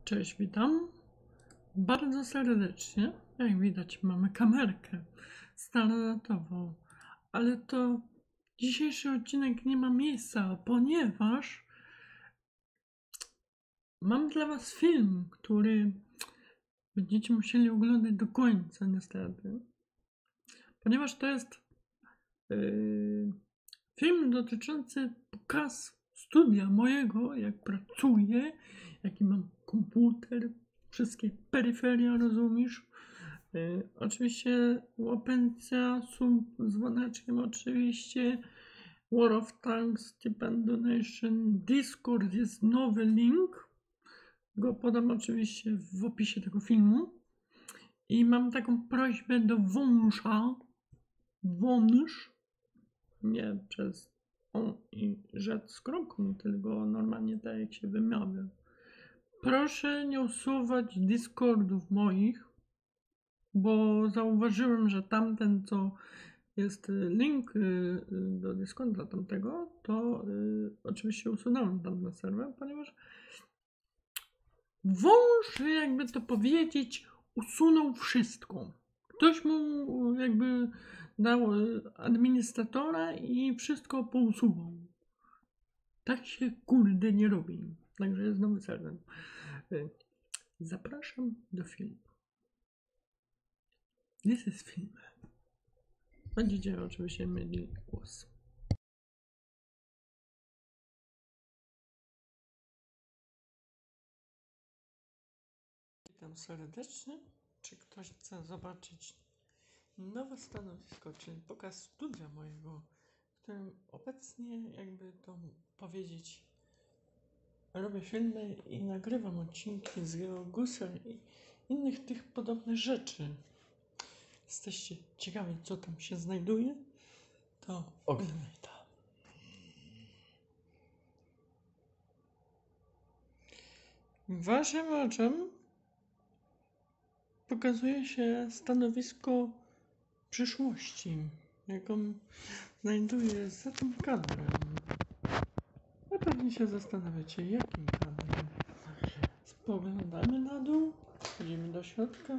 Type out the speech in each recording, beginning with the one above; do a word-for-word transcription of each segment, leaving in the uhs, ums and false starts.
Cześć, witam bardzo serdecznie. Jak widać, mamy kamerkę standardową, ale to dzisiejszy odcinek nie ma miejsca, ponieważ mam dla Was film, który będziecie musieli oglądać do końca, niestety. Ponieważ to jest yy, film dotyczący pokazu studia mojego, jak pracuję, jaki mam komputer, wszystkie peryferia, rozumiesz? Yy, oczywiście łapencja, sub z dzwoneczkiem, oczywiście War of Tanks, Tip and Donation, Discord jest nowy link, go podam oczywiście w opisie tego filmu. I mam taką prośbę do wąża, wąż, nie przez on i rzecz z kroką, tylko normalnie tak jak się wymawia. Proszę nie usuwać Discordów moich, bo zauważyłem, że tamten, co jest link do Discorda tamtego, to y, oczywiście usunąłem tam na serwer, ponieważ wąż, jakby to powiedzieć, usunął wszystko. Ktoś mu jakby dał administratora i wszystko pousuwał. Tak się kurde nie robi. Także jest nowy serwer. Zapraszam do filmu. This is film. Będziecie oczywiście mieli głos. Witam serdecznie. Czy ktoś chce zobaczyć nowe stanowisko, czyli pokaz studia mojego, w którym obecnie, jakby to powiedzieć, robię filmy i nagrywam odcinki z GeoGuessr i innych tych podobnych rzeczy. Jesteście ciekawi, co tam się znajduje? To oglądaj to. Waszym oczom pokazuje się stanowisko przyszłości, jaką znajduję za tym kadrem. A pewnie się zastanawiacie, jakim kadrem. Spoglądamy na dół, wchodzimy do środka.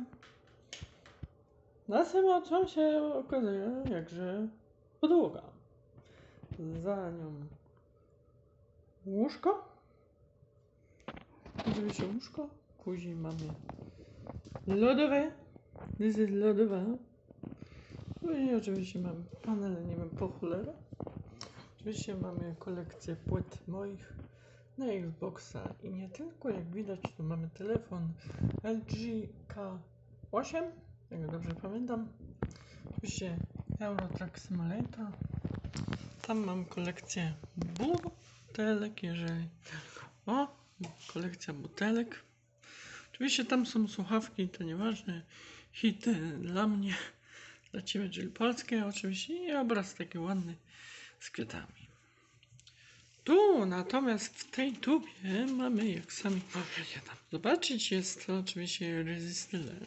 Naszym oczom się okazuje jakże podłoga. Za nią łóżko. Oczywiście łóżko. Później mamy lodowe. This is lodowe. Później oczywiście mamy panele, nie wiem po cholerę. Oczywiście mamy kolekcję płyt moich na Xboxa i nie tylko, jak widać tu mamy telefon L G K osiem, jak dobrze pamiętam. Oczywiście Euro Truck Simulator. Tam mam kolekcję butelek, jeżeli... O, kolekcja butelek. Oczywiście tam są słuchawki, to nieważne. Hity dla mnie, dla ciebie, czyli polskie oczywiście. I obraz taki ładny z kwiatami. Tu natomiast w tej tubie mamy, jak sami możecie tam zobaczyć, jest to oczywiście rezystyle.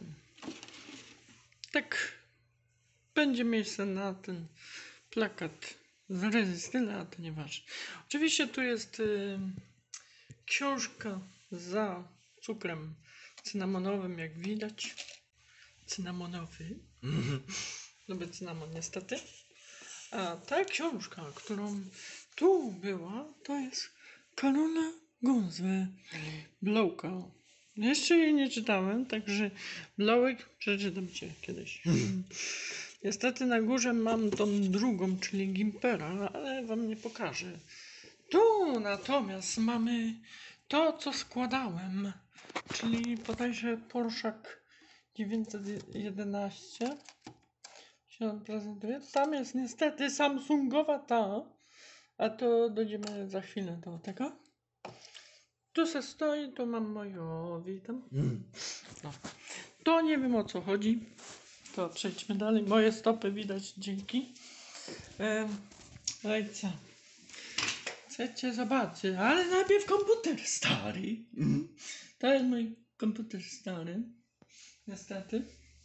Tak będzie miejsce na ten plakat z rezystyle, a to nieważne. Oczywiście tu jest y, książka za cukrem cynamonowym, jak widać. Cynamonowy. Lubię cynamon niestety. A ta książka, którą tu była, to jest Karola Gonzwe Blowka. Jeszcze jej nie czytałem, także Blowek przeczytam cię kiedyś. Niestety na górze mam tą drugą, czyli Gimpera, ale wam nie pokażę. Tu natomiast mamy to, co składałem, czyli bodajże Porszak dziewięćset jedenaście się prezentuje. Tam jest niestety Samsungowa ta, a to dojdziemy za chwilę do tego. Tu se stoi, tu mam moją, witam. No. To nie wiem, o co chodzi. To przejdźmy dalej. Moje stopy widać, dzięki. Ehm, Lejca. Chcecie zobaczyć, ale najpierw komputer stary. To jest mój komputer stary. Niestety.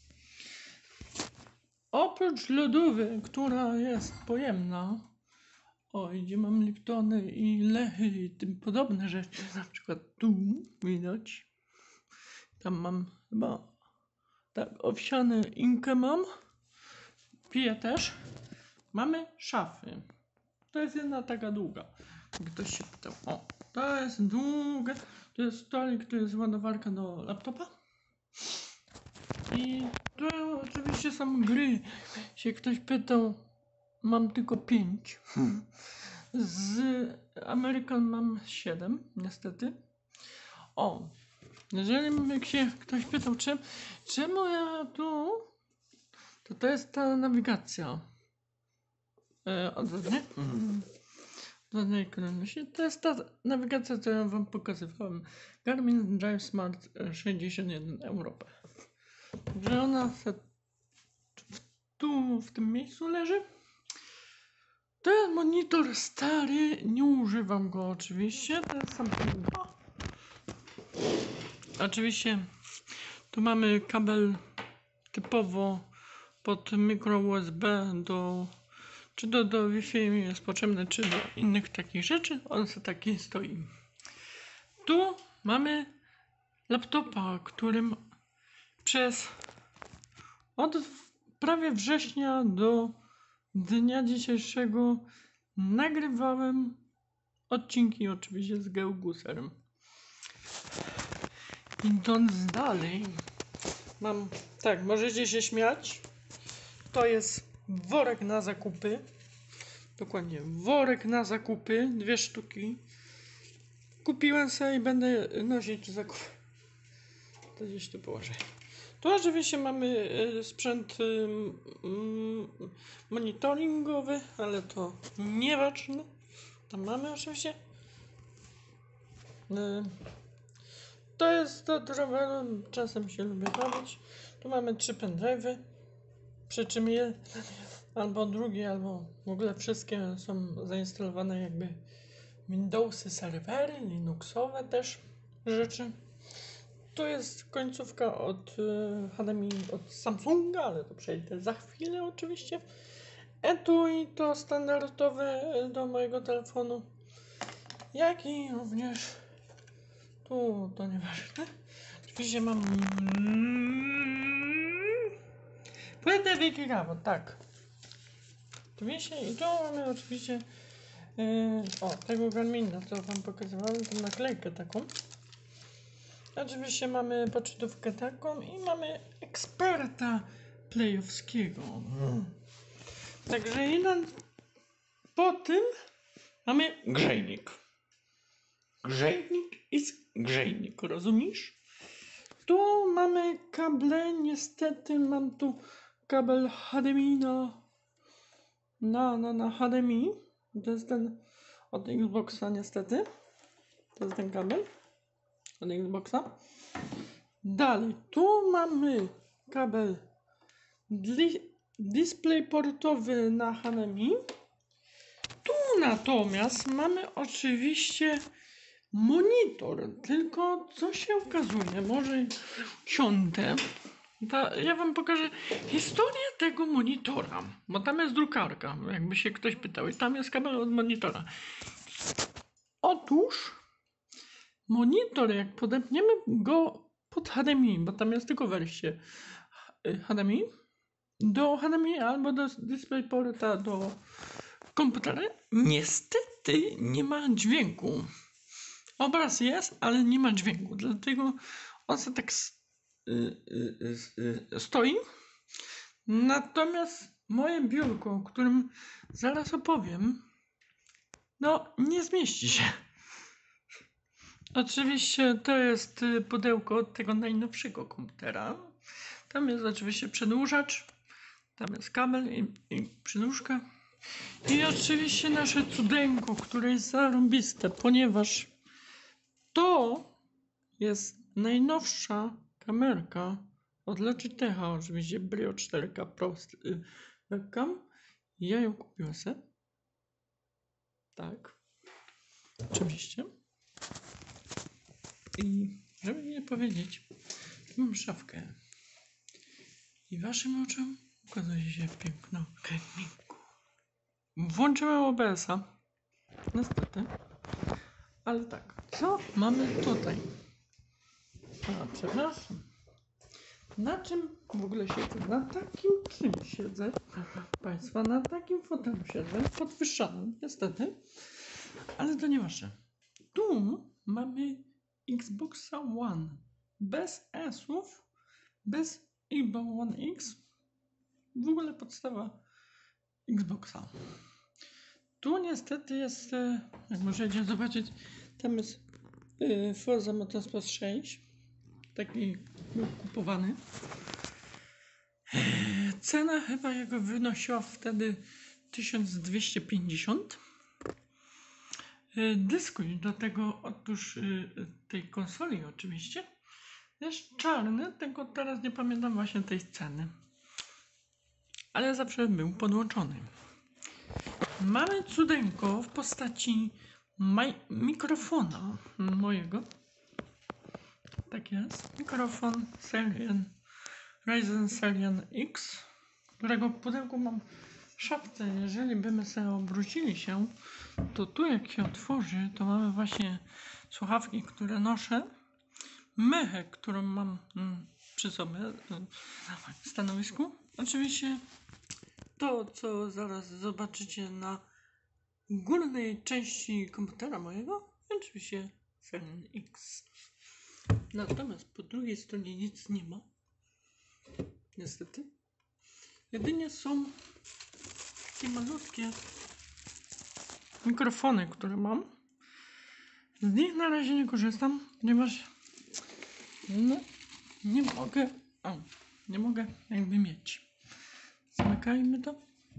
Oprócz lodówy, która jest pojemna, o, gdzie mam Liptony i Lechy i tym podobne rzeczy, na przykład tu widać, Tam mam chyba tak owsiane inkę mam. Piję też. Mamy szafy. To jest jedna taka długa. Jak ktoś się pytał. O, to jest długa. To jest stolik, to jest ładowarka do laptopa. I to oczywiście są gry. Się ktoś pytał, mam tylko pięć. Z American mam siedem, niestety. O, jeżeli się ktoś pytał, czym, czemu ja tu, to to jest ta nawigacja. E, odwrotnie. Mhm. Żadnej kolejności. To jest ta nawigacja, co ja wam pokazywałem. Garmin Drive Smart sześćdziesiąt jeden Europa. Że ona se tu w tym miejscu leży. To jest monitor stary, nie używam go oczywiście. To jest Samsung. Oczywiście tu mamy kabel typowo pod mikro U S B do czy do, do Wi-Fi mi jest potrzebny, czy do innych takich rzeczy. On sobie taki stoi. Tu mamy laptopa, którym przez od prawie września do dnia dzisiejszego nagrywałem odcinki oczywiście z Geoguserem. Idąc dalej, mam, tak, możecie się śmiać, to jest worek na zakupy, dokładnie, worek na zakupy, dwie sztuki, kupiłem sobie i będę nosić zakupy, to gdzieś tu położę. Tu oczywiście mamy sprzęt monitoringowy, ale to nieważne, tam mamy oczywiście. To jest to roweru, czasem się lubię bawić. Tu mamy trzy pendrive'y, przy czym je, albo drugie, albo w ogóle wszystkie są zainstalowane jakby Windowsy, serwery, Linuxowe też rzeczy. Tu jest końcówka od H D M I od Samsunga, ale to przejdę za chwilę oczywiście. Etui to standardowe do mojego telefonu, jak i również tu to nieważne. Oczywiście mam płytę Wikigrafo, tak. Oczywiście i tu mamy oczywiście yy, o, tego Garmina, co wam pokazywałem, tą naklejkę taką. Oczywiście mamy poczytówkę taką i mamy eksperta playowskiego. Hmm. Także jeden po tym mamy grzejnik. Grzejnik jest grzejnik, rozumiesz? Tu mamy kable, niestety mam tu kabel H D M I na, na, na, na H D M I. To jest ten od Xboxa niestety. To jest ten kabel od Xboxa. Dalej, tu mamy kabel display portowy na H D M I. Tu natomiast mamy oczywiście monitor, tylko co się okazuje, może ciąte, ta, ja wam pokażę historię tego monitora, bo tam jest drukarka, jakby się ktoś pytał, i tam jest kabel od monitora. Otóż monitor, jak podepniemy go pod H D M I, bo tam jest tylko wejście H D M I, do H D M I albo do DisplayPorta do komputera, niestety nie ma dźwięku. Obraz jest, ale nie ma dźwięku, dlatego on sobie tak y, y, y, y, stoi. Natomiast moje biurko, o którym zaraz opowiem, no nie zmieści się. Oczywiście to jest pudełko od tego najnowszego komputera. Tam jest oczywiście przedłużacz, tam jest kabel i, i przedłużka. I oczywiście nasze cudeńko, które jest zarąbiste, ponieważ to jest najnowsza kamerka od Logitecha, oczywiście Brio cztery K Pro webcam. Ja ją kupiłem sobie. Tak. Oczywiście. I żeby nie powiedzieć, mam szafkę. I waszym oczom ukazuje się piękno gamingu. Włączyłem O B S-a. Niestety. Ale tak, co mamy tutaj? A, przepraszam. Na czym w ogóle siedzę? Na takim czymś siedzę. Proszę Państwa, na takim fotelu siedzę. Podwyższanym, niestety. Ale to nieważne. Tu mamy Xboxa One. Bez S-ów, bez Xbox One X. W ogóle podstawa Xboxa. Tu niestety jest, jak możecie zobaczyć, tam jest yy, Forza Motorsport sześć. Taki był kupowany. Cena chyba jego wynosiła wtedy tysiąc dwieście pięćdziesiąt. Dyskuj do tego, otóż tej konsoli oczywiście, jest czarny, tylko teraz nie pamiętam właśnie tej ceny. Ale zawsze był podłączony. Mamy cudeńko w postaci mikrofona mojego. Tak jest. Mikrofon Selian, Ryzen Selian X, którego w pudełku mam w szafce. Jeżeli byśmy sobie obrócili się, to tu jak się otworzy, to mamy właśnie słuchawki, które noszę, mychę, którą mam mm, przy sobie na stanowisku. Oczywiście to, co zaraz zobaczycie na górnej części komputera mojego, oczywiście Selian X. Natomiast po drugiej stronie nic nie ma. Niestety. Jedynie są takie malutkie mikrofony, które mam. Z nich na razie nie korzystam, ponieważ no, nie mogę, o, nie mogę jakby mieć. Zamykajmy to.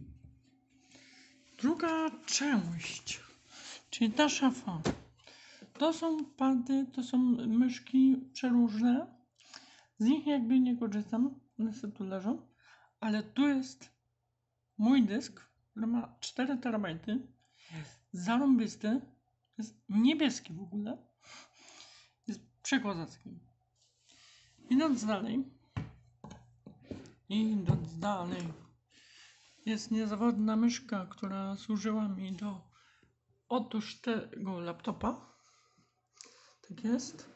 Druga część, czyli ta szafa. To są pady, to są myszki przeróżne. Z nich jakby nie korzystam, one sobie tu leżą. Ale tu jest mój dysk, który ma cztery terabajty. Zarąbisty. Jest niebieski w ogóle. Jest przekozacki. Idąc dalej. Idąc dalej. Jest niezawodna myszka, która służyła mi do otóż tego laptopa. Tak jest.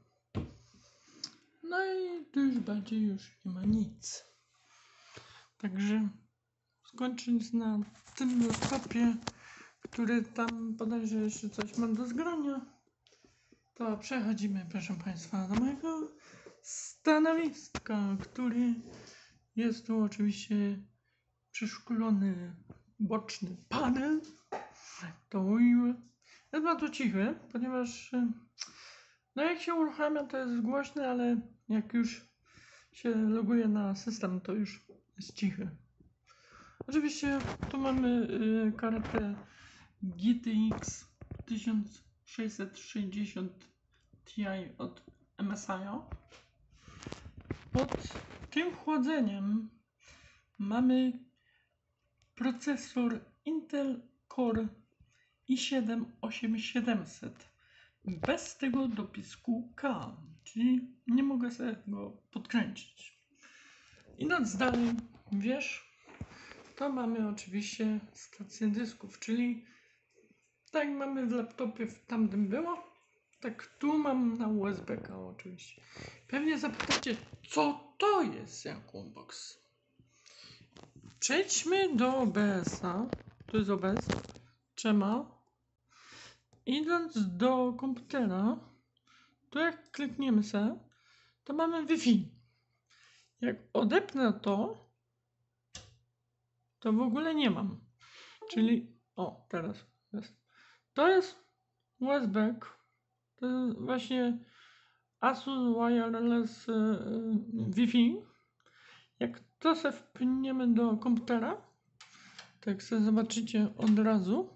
No i tu już bardziej już nie ma nic. Także skończąc na tym laptopie, który tam bodajże jeszcze coś mam do zgrania, to przechodzimy, proszę Państwa, do mojego stanowiska, który jest tu oczywiście przeszkolony boczny panel. To mówimy. Jest bardzo cichy, ponieważ no jak się uruchamia, to jest głośny, ale jak już się loguje na system, to już jest cichy. Oczywiście tu mamy y, kartę G T X tysiąc sześćset sześćdziesiąt Ti od M S I. Pod tym chłodzeniem mamy procesor Intel Core i siedem osiem tysięcy siedemset bez tego dopisku K, czyli nie mogę sobie go podkręcić. Idąc dalej, wiesz, to mamy oczywiście stację dysków, czyli tak jak mamy w laptopie w tamtym było, tak tu mam na U S B K oczywiście. Pewnie zapytacie, co to jest za Combox? Przejdźmy do O B S-a. Tu jest O B S. Trzema. Idąc do komputera, tu jak klikniemy se, to mamy Wi-Fi. Jak odepnę to, to w ogóle nie mam. Czyli, o, teraz jest. To jest U S B. To jest właśnie Asus Wireless yy, Wi-Fi. Jak to se wpniemy do komputera, tak sobie zobaczycie od razu.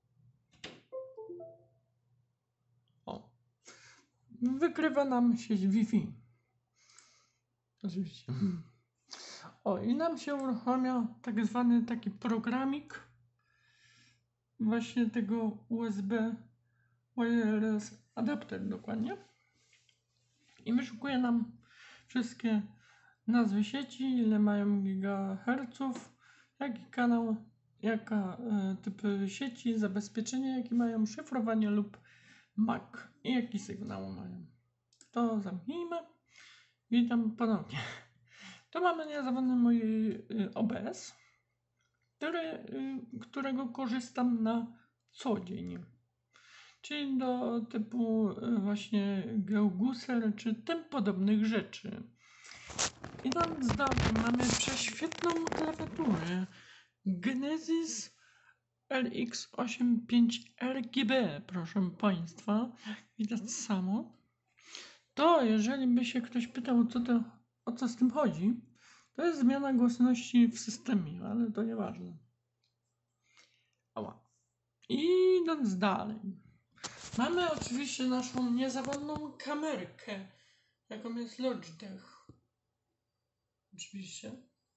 O. Wykrywa nam sieć Wi-Fi. Oczywiście. O, i nam się uruchamia tak zwany taki programik właśnie tego U S B Wireless Adapter dokładnie. I wyszukuje nam wszystkie nazwy sieci, ile mają gigaherców, jaki kanał, jaka y, typy sieci, zabezpieczenie, jakie mają, szyfrowanie lub M A C i jaki sygnał mają. to zamknijmy. Witam ponownie. To mamy niezawodny mój O B S, który, którego korzystam na co dzień. Czyli do typu właśnie GeoGuessr czy tym podobnych rzeczy. Idąc dalej, mamy prześwietną klawiaturę Genesis R X osiemdziesiąt pięć R G B, proszę Państwa. Widać samo. To jeżeli by się ktoś pytał, co to, o co z tym chodzi, to jest zmiana głośności w systemie, ale to nieważne. Ała. I idąc dalej. Mamy oczywiście naszą niezawodną kamerkę, jaką jest Logitech. Oczywiście.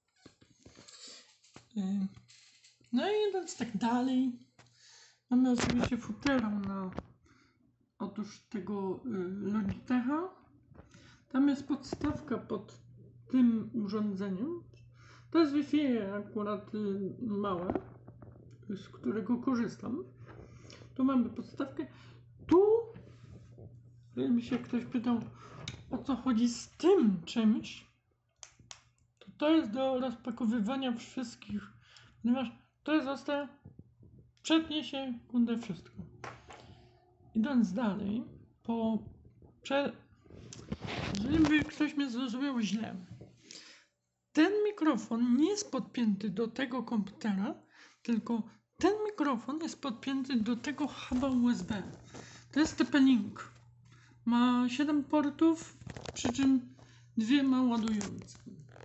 No i idąc tak dalej, mamy oczywiście futerę na otóż tego Logitecha. Tam jest podstawka pod tym urządzeniem. To jest Wi-Fi akurat małe, z którego korzystam. Tu mamy podstawkę. Tu, gdyby się ktoś pytał, o co chodzi z tym czymś, to to jest do rozpakowywania wszystkich, ponieważ to jest ostre, przetnie się kundę wszystko. Idąc dalej, po prze... jeżeli by ktoś mnie zrozumiał źle, ten mikrofon nie jest podpięty do tego komputera, tylko ten mikrofon jest podpięty do tego huba U S B. To jest T P-Link. Ma siedem portów, przy czym dwie ma ładujące.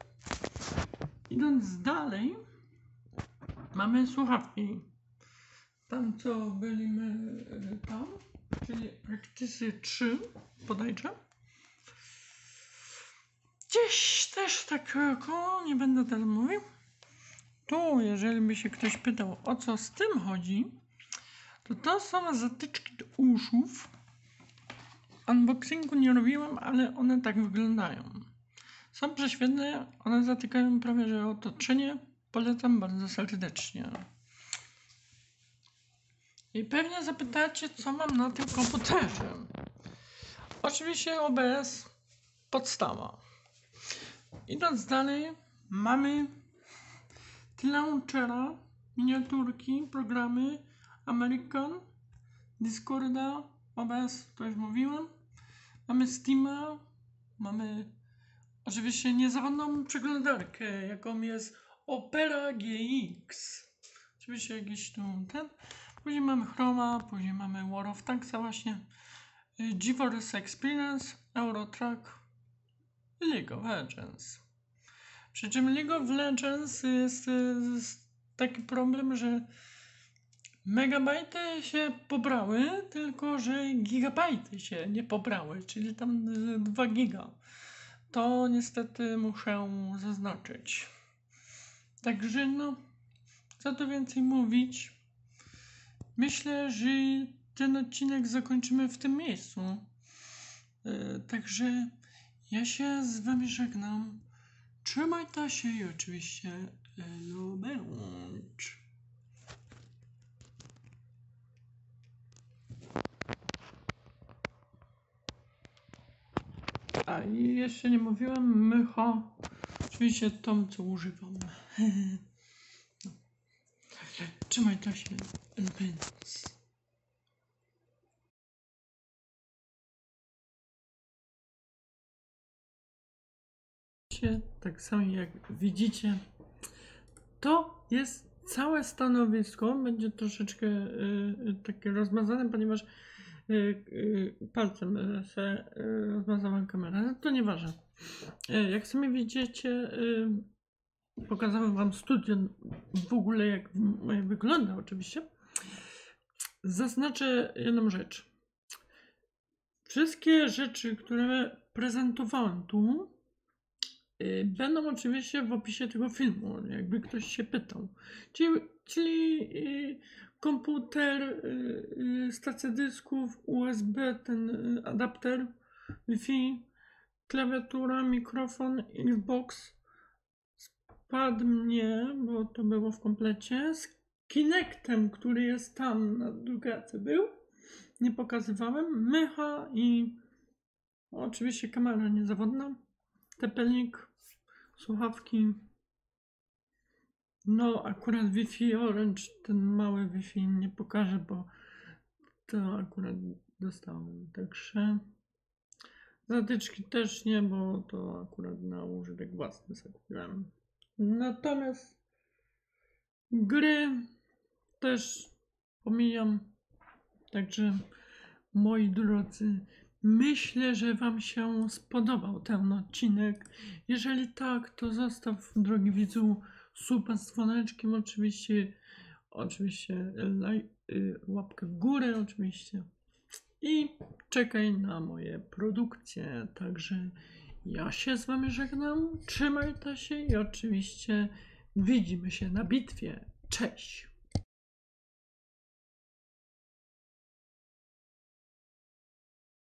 Idąc dalej, mamy słuchawki. Tam co byliśmy tam, czyli Practice trzy bodajże. Gdzieś też tak koło, nie będę teraz mówił. Tu, jeżeli by się ktoś pytał, o co z tym chodzi, to to są zatyczki do uszów. Unboxingu nie robiłem, ale one tak wyglądają. Są prześwietne, one zatykają prawie że otoczenie. Polecam bardzo serdecznie. I pewnie zapytacie, co mam na tym komputerze. Oczywiście O B S podstawa. Idąc dalej, mamy launchera, miniaturki, programy American, Discorda, O B S, to już mówiłem. Mamy Steama, mamy oczywiście niezawodną przeglądarkę, jaką jest Opera G X. Oczywiście jakiś tu ten. Później mamy Chroma, później mamy World of Tanksa właśnie, GeForce Experience, Eurotrack i League of Legends. Przy czym League of Legends jest, jest taki problem, że megabajty się pobrały, tylko że gigabajty się nie pobrały, czyli tam dwa giga. To niestety muszę zaznaczyć. Także no, co tu więcej mówić. Myślę, że ten odcinek zakończymy w tym miejscu. Yy, także ja się z wami żegnam. Trzymaj ta się i oczywiście lubęcz. A i jeszcze nie mówiłem, mycha, oczywiście tą, co używam. No. Trzymaj ta się, lubęcz. Tak samo jak widzicie, to jest całe stanowisko. Będzie troszeczkę y, takie rozmazane, ponieważ y, y, palcem y, se, y, rozmazałem kamerę, ale to nieważne. Y, jak sami widzicie, y, pokazałem wam studio w ogóle jak, jak wygląda oczywiście. Zaznaczę jedną rzecz. Wszystkie rzeczy, które prezentowałem tu, będą oczywiście w opisie tego filmu, jakby ktoś się pytał. Czyli, czyli komputer, stacja dysków, U S B, ten adapter, Wi-Fi, klawiatura, mikrofon, Xbox, spadł mnie, bo to było w komplecie, z Kinectem, który jest tam na drukarce był, nie pokazywałem, mycha i Oczywiście kamera niezawodna, tepelnik, słuchawki. No, akurat Wi-Fi Orange, ten mały Wi-Fi nie pokażę, bo to akurat dostałem. Także zatyczki też nie, bo to akurat na użytek własny sobie kupiłem. Natomiast gry też pomijam. Także moi drodzy, myślę, że Wam się spodobał ten odcinek. Jeżeli tak, to zostaw, drogi widzu, suba z dzwoneczkiem, oczywiście, oczywiście laj, y, łapkę w górę, oczywiście. I czekaj na moje produkcje. Także ja się z Wami żegnam, trzymajcie się i oczywiście widzimy się na bitwie. Cześć!